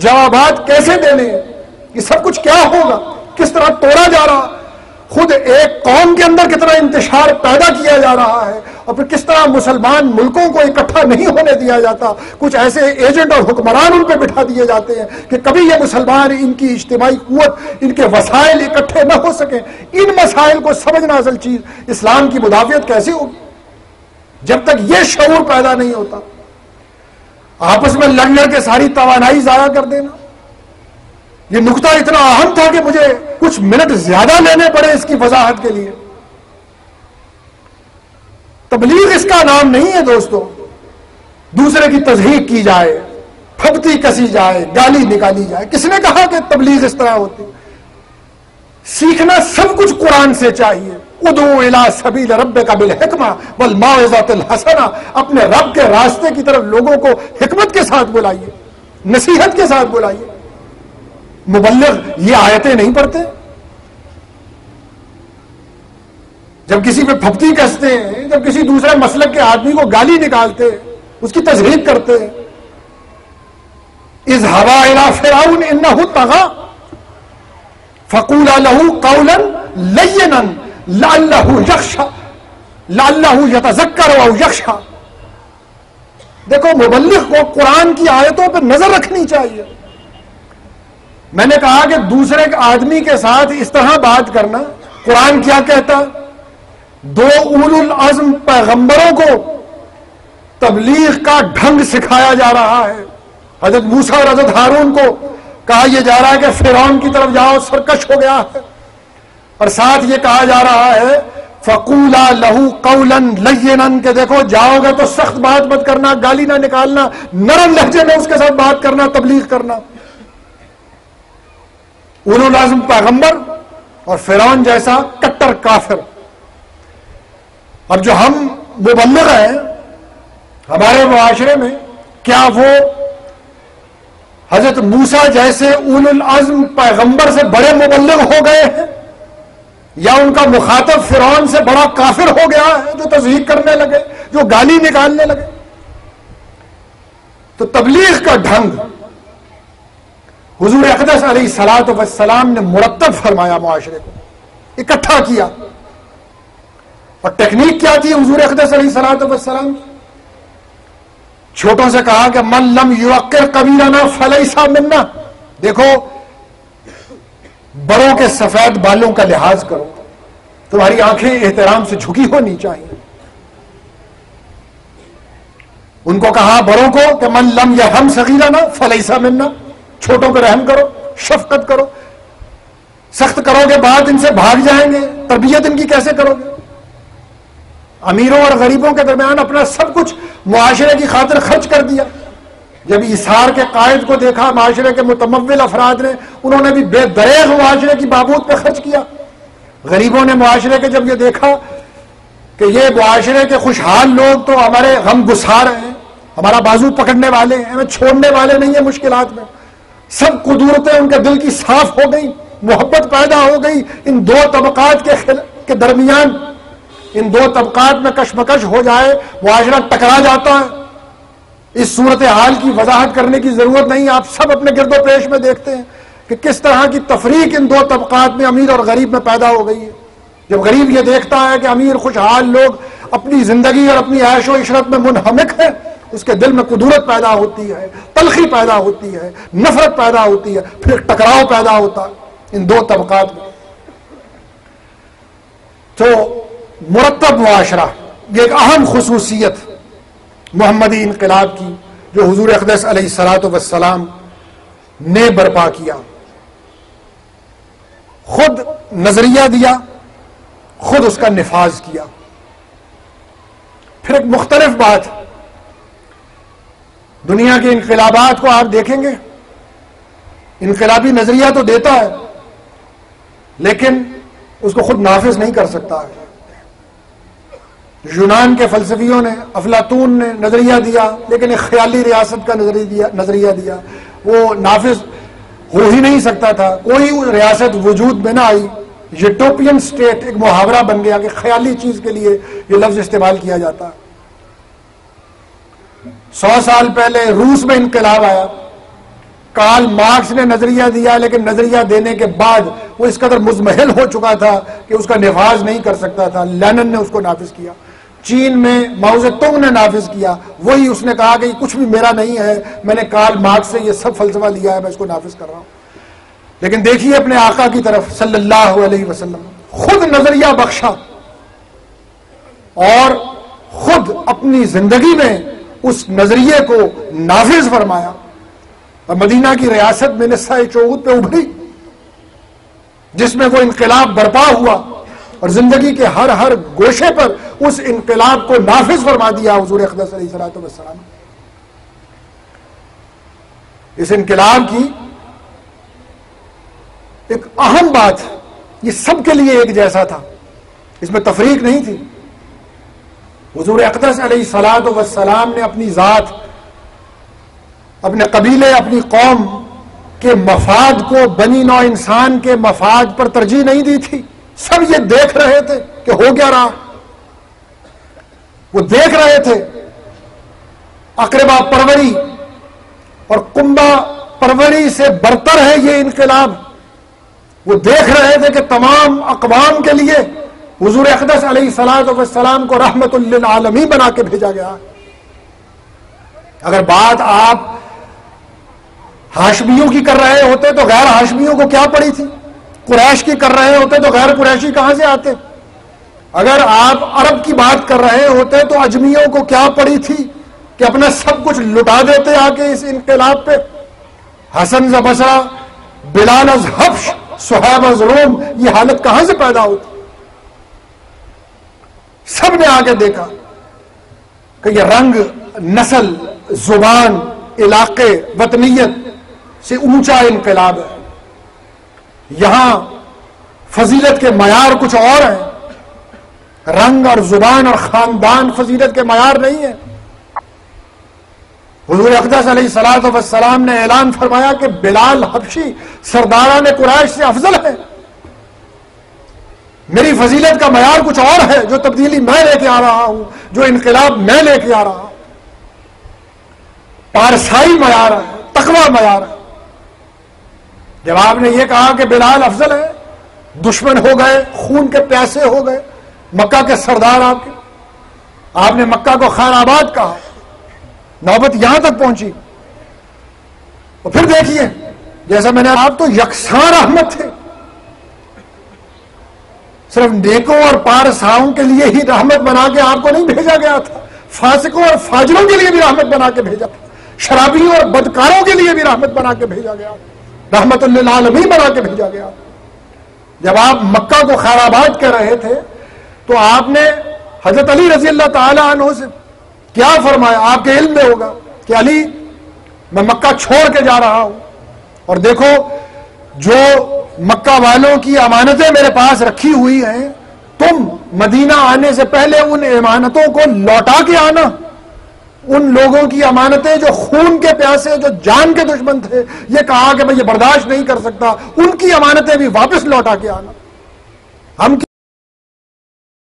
جوابات کیسے دینے ہیں، یہ سب کچھ کیا ہوگا، کس طرح توڑا جا رہا، خود ایک قوم کے اندر کتنا انتشار پیدا کیا جا رہا ہے، اور پھر کس طرح مسلمان ملکوں کو اکٹھا نہیں ہونے دیا جاتا، کچھ ایسے ایجنٹ اور حکمران ان پہ بٹھا دیے جاتے ہیں کہ کبھی یہ مسلمان ان کی اجتماعی قوت، ان کے وسائل اکٹھے نہ ہو سکیں۔ ان مسائل کو سمجھنا اصل چیز، اسلام کی مدافعت کیسے ہوگی جب تک یہ شعور پیدا نہیں ہوتا؟ آپس میں لڑ لڑ کے ساری توانائی ضائع کر دینا، یہ نقطہ اتنا اہم تھا کہ مجھے کچھ منٹ زیادہ لینے پڑے اس کی وضاحت کے لیے۔ تبلیغ اس کا نام نہیں ہے دوستو، دوسرے کی تضحیق کی جائے، پھبتی کسی جائے، گالی نکالی جائے۔ کس نے کہا کہ تبلیغ اس طرح ہوتی؟ سیکھنا سب کچھ قرآن سے چاہیے۔ ادعو الی سبیل ربک بالحکمہ والموعظۃ الحسنہ، اپنے رب کے راستے کی طرف لوگوں کو حکمت کے ساتھ بلائیے، نصیحت کے ساتھ بلائیے۔ مبلغ یہ آیتیں نہیں پڑھتے؟ جب کسی پہ پھپتی کستے ہیں، جب کسی دوسرے مسلک کے آدمی کو گالی نکالتے، اس کی تضحیق کرتے، اذهبا الى فرعون انه طغى فقولا له قولا لینا لعله يخشى لعله يتذكر او يخشى۔ دیکھو، مبلغ کو قرآن کی آیتوں پہ نظر رکھنی چاہیے۔ میں نے کہا کہ دوسرے آدمی کے ساتھ اس طرح بات کرنا، قرآن کیا کہتا؟ دو اولو العزم پیغمبروں کو تبلیغ کا ڈھنگ سکھایا جا رہا ہے۔ حضرت موسیٰ اور حضرت ہارون کو کہا یہ جا رہا ہے کہ فرعون کی طرف جاؤ، سرکش ہو گیا ہے، اور ساتھ یہ کہا جا رہا ہے فَقُولَا لَهُ قَوْلًا لَيِّنًا کہ دیکھو جاؤ گے تو سخت بات مت کرنا، گالی نہ نکالنا، نرم لہجے میں اس کے ساتھ بات کرنا، تبلیغ کرنا۔ اولو العزم پیغمبر اور فرعون جیسا کٹر کافر۔ اب جو ہم مبلغ ہیں ہمارے معاشرے میں، کیا وہ حضرت موسیٰ جیسے اولو العزم پیغمبر سے بڑے مبلغ ہو گئے ہیں، یا ان کا مخاطب فرعون سے بڑا کافر ہو گیا ہے جو تضحیق کرنے لگے، جو گالی نکالنے لگے؟ تو تبلیغ کا ڈھنگ حضور اقدس علیہ الصلوۃ والسلام نے مرتب فرمایا، معاشرے کو اکٹھا کیا۔ اور ٹیکنیک کیا تھی حضور اقدس علیہ الصلوۃ والسلام؟ چھوٹوں سے کہا کہ من لم یوقر کبیرنا فلیس منا، دیکھو بڑوں کے سفید بالوں کا لحاظ کرو، تمہاری آنکھیں احترام سے جھکی ہونی چاہیے۔ ان کو کہا بڑوں کو کہ من لم یرحم صغیرنا فلیس منا، چھوٹوں کو رحم کرو، شفقت کرو، سخت کرو گے بعد ان سے بھاگ جائیں گے، تربیت ان کی کیسے کرو گے؟ امیروں اور غریبوں کے درمیان اپنا سب کچھ معاشرے کی خاطر خرچ کر دیا۔ جب اثار کے قائد کو دیکھا معاشرے کے متمول افراد نے، انہوں نے بھی بے دریغ معاشرے کی بابود پہ خرچ کیا۔ غریبوں نے معاشرے کے جب یہ دیکھا کہ یہ معاشرے کے خوشحال لوگ تو ہمارے غم گسار ہیں، ہمارا بازو پکڑنے والے ہیں، ہمیں چھوڑنے والے نہیں ہیں مشکلات میں، سب قدرتیں ان کے دل کی صاف ہو گئی، محبت پیدا ہو گئی۔ ان دو طبقات کے درمیان، ان دو طبقات میں کشمکش ہو جائے، معاشرہ ٹکرا جاتا ہے۔ اس صورتحال کی وضاحت کرنے کی ضرورت نہیں، آپ سب اپنے گرد و پیش میں دیکھتے ہیں کہ کس طرح کی تفریق ان دو طبقات میں، امیر اور غریب میں پیدا ہو گئی ہے۔ جب غریب یہ دیکھتا ہے کہ امیر خوشحال لوگ اپنی زندگی اور اپنی عیش و عشرت میں منہمک ہیں، اس کے دل میں کدورت پیدا ہوتی ہے، تلخی پیدا ہوتی ہے، نفرت پیدا ہوتی ہے، پھر ٹکراؤ پیدا ہوتا ہے ان دو طبقات میں۔ تو مرتب معاشرہ، یہ ایک اہم خصوصیت محمدی انقلاب کی جو حضور اقدس علیہ الصلوۃ والسلام نے برپا کیا۔ خود نظریہ دیا، خود اس کا نفاذ کیا۔ پھر ایک مختلف بات، دنیا کے انقلابات کو آپ دیکھیں گے، انقلابی نظریہ تو دیتا ہے لیکن اس کو خود نافذ نہیں کر سکتا ہے۔ یونان کے فلسفیوں نے، افلاطون نے نظریہ دیا لیکن ایک خیالی ریاست کا نظریہ دیا، وہ نافذ ہو ہی نہیں سکتا تھا، کوئی ریاست وجود میں نہ آئی۔ یوٹوپین سٹیٹ ایک محاورہ بن گیا کہ خیالی چیز کے لیے یہ لفظ استعمال کیا جاتا ہے۔ 100 سال پہلے روس میں انقلاب آیا، کارل مارکس نے نظریہ دیا، لیکن نظریہ دینے کے بعد وہ اس قدر مزمحل ہو چکا تھا کہ اس کا نفاذ نہیں کر سکتا تھا۔ لینن نے اس کو نافذ کیا، چین میں ماؤ زے تونگ نے نافذ کیا، وہی اس نے کہا کہ یہ کچھ بھی میرا نہیں ہے، میں نے کارل مارکس سے یہ سب فلسفہ لیا ہے، میں اس کو نافذ کر رہا ہوں۔ لیکن دیکھیے اپنے آقا کی طرف صلی اللہ علیہ وسلم، خود نظریہ بخشا اور خود اپنی زندگی میں اس نظریے کو نافذ فرمایا، اور مدینہ کی ریاست میں نساء چوغوت پہ ابھری، جس میں وہ انقلاب برپا ہوا، اور زندگی کے ہر ہر گوشے پر اس انقلاب کو نافذ فرما دیا حضور اقدس علیہ الصلوۃ والسلام۔ اس انقلاب کی ایک اہم بات، یہ سب کے لیے ایک جیسا تھا، اس میں تفریق نہیں تھی۔ حضور اقدس علیہ الصلوۃ والسلام نے اپنی ذات، اپنے قبیلے، اپنی قوم کے مفاد کو بنی نوع انسان کے مفاد پر ترجیح نہیں دی تھی۔ سب یہ دیکھ رہے تھے کہ ہو کیا رہا، وہ دیکھ رہے تھے اقربا پروری اور کنبا پروری سے برتر ہے یہ انقلاب۔ وہ دیکھ رہے تھے کہ تمام اقوام کے لیے حضور اقدس علیہ الصلوۃ والسلام کو رحمت للعالمین بنا کے بھیجا گیا۔ اگر بات آپ ہاشمیوں کی کر رہے ہوتے تو غیر ہاشمیوں کو کیا پڑی تھی، قریش کی کر رہے ہوتے تو غیر قریشی کہاں سے آتے، اگر آپ عرب کی بات کر رہے ہوتے تو اجمیوں کو کیا پڑی تھی کہ اپنا سب کچھ لٹا دیتے آ کے اس انقلاب پہ۔ حسن ز بصرہ، بلال از حبش، صہیب از روم، یہ حالت کہاں سے پیدا ہوتی؟ سب نے آگے دیکھا کہ یہ رنگ، نسل، زبان، علاقے، وطنیت سے اونچا انقلاب ہے، یہاں فضیلت کے معیار کچھ اور ہیں، رنگ اور زبان اور خاندان فضیلت کے معیار نہیں ہیں۔ حضور اقدس علیہ الصلوۃ والسلام نے اعلان فرمایا کہ بلال حبشی سرداران قریش سے افضل ہے، میری فضیلت کا معیار کچھ اور ہے، جو تبدیلی میں لے کے آ رہا ہوں، جو انقلاب میں لے کے آ رہا ہوں، پارسائی معیار ہے، تقوی معیار ہے۔ جب آپ نے یہ کہا کہ بلال افضل ہے، دشمن ہو گئے، خون کے پیاسے ہو گئے مکہ کے سردار آپ نے مکہ کو خیر آباد کہا، نوبت یہاں تک پہنچی۔ اور پھر دیکھیے، جیسا میں نے آپ تو یکساں رحمت تھے، صرف نیکوں اور پارساؤں کے لیے ہی رحمت بنا کے آپ کو نہیں بھیجا گیا تھا، فاسقوں اور فاجروں کے لیے بھی رحمت بنا کے بھیجا، شرابیوں اور بدکاروں کے لیے بھی رحمت بنا کے بھیجا گیا، رحمت للعالمین بنا کے بھیجا گیا۔ جب آپ مکہ کو خیر آباد کر رہے تھے تو آپ نے حضرت علی رضی اللہ تعالی عنہ سے کیا فرمایا؟ آپ کے علم میں ہوگا کہ علی، میں مکہ چھوڑ کے جا رہا ہوں، اور دیکھو جو مکہ والوں کی امانتیں میرے پاس رکھی ہوئی ہیں، تم مدینہ آنے سے پہلے ان امانتوں کو لوٹا کے آنا، ان لوگوں کی امانتیں جو خون کے پیاسے، جو جان کے دشمن تھے، یہ کہا کہ میں یہ برداشت نہیں کر سکتا، ان کی امانتیں بھی واپس لوٹا کے آنا۔ ہم